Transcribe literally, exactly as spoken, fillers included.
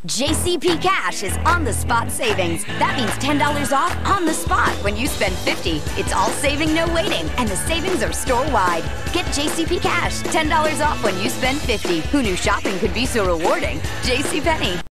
J C P Cash is on-the-spot savings. That means ten dollars off on the spot when you spend fifty dollars. It's all saving, no waiting, and the savings are store-wide. Get J C P Cash, ten dollars off when you spend fifty dollars. Who knew shopping could be so rewarding? JCPenney.